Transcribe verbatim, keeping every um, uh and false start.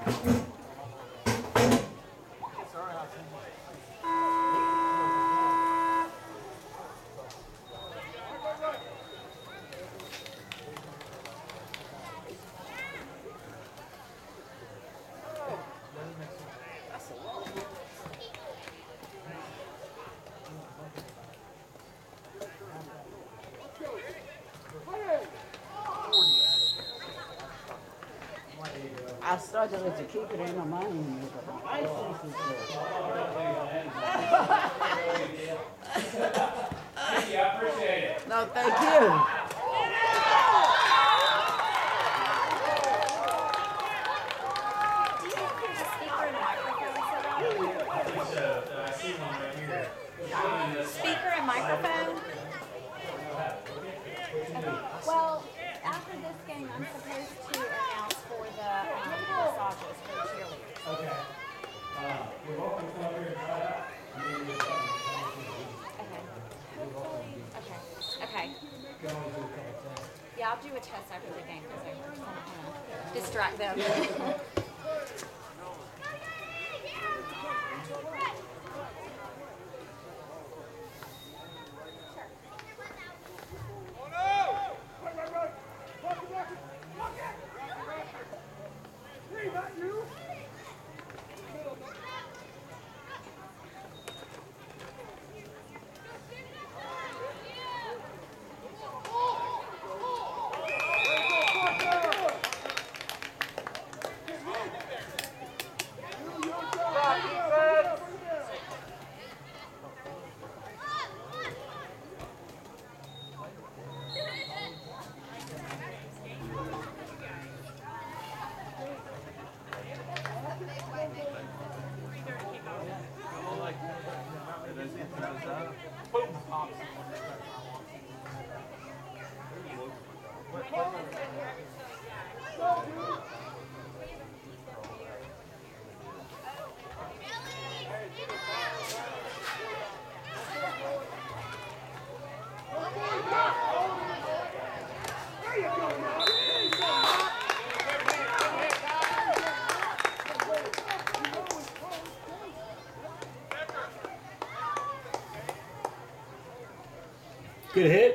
I struggle to keep it in my mind. Thank you, I appreciate it. No, thank you. Speaker and microphone? Well, after this game, I'm supposed to announce for the um, massages for the cheerleaders. Okay. Uh, you're welcome to come over here and try it out. Okay. Okay. Okay. Yeah, I'll do a test after the game because I just want to distract them. Good hit.